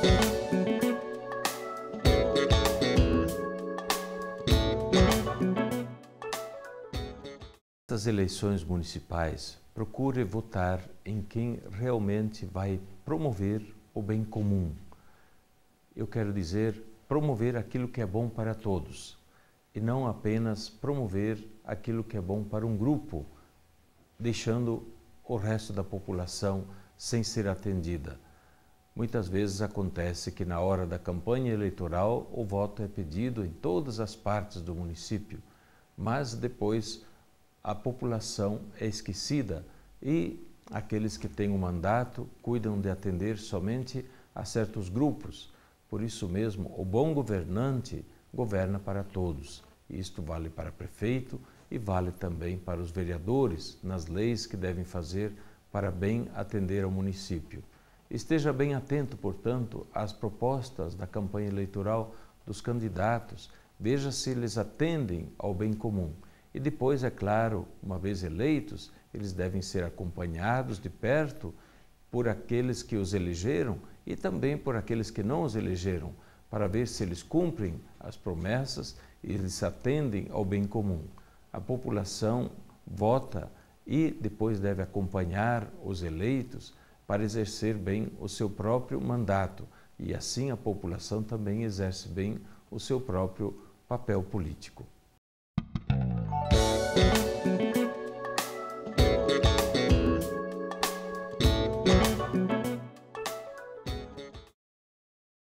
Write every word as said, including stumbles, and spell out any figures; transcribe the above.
Nas eleições municipais, procure votar em quem realmente vai promover o bem comum. Eu quero dizer, promover aquilo que é bom para todos e não apenas promover aquilo que é bom para um grupo, deixando o resto da população sem ser atendida. Muitas vezes acontece que na hora da campanha eleitoral o voto é pedido em todas as partes do município, mas depois a população é esquecida e aqueles que têm o mandato cuidam de atender somente a certos grupos. Por isso mesmo, o bom governante governa para todos. Isto vale para prefeito e vale também para os vereadores nas leis que devem fazer para bem atender ao município. Esteja bem atento, portanto, às propostas da campanha eleitoral dos candidatos. Veja se eles atendem ao bem comum. E depois, é claro, uma vez eleitos, eles devem ser acompanhados de perto por aqueles que os elegeram e também por aqueles que não os elegeram, para ver se eles cumprem as promessas e eles atendem ao bem comum. A população vota e depois deve acompanhar os eleitos para exercer bem o seu próprio mandato e assim a população também exerce bem o seu próprio papel político.